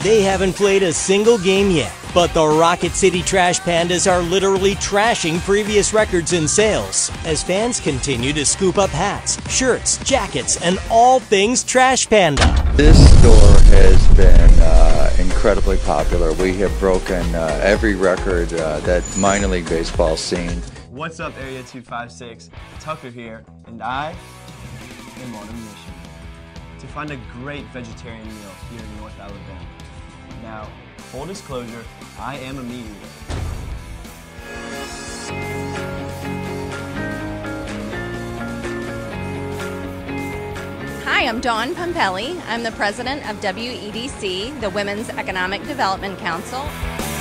They haven't played a single game yet, but the Rocket City Trash Pandas are literally trashing previous records in sales as fans continue to scoop up hats, shirts, jackets, and all things Trash Panda. This store has been incredibly popular. We have broken every record that minor league baseball's seen. What's up, Area 256? Tucker here, and I am on a mission to find a great vegetarian meal here in North Alabama. Now, full disclosure, I am a meat eater. Hi, I'm Dawn Pompelli. I'm the president of WEDC, the Women's Economic Development Council.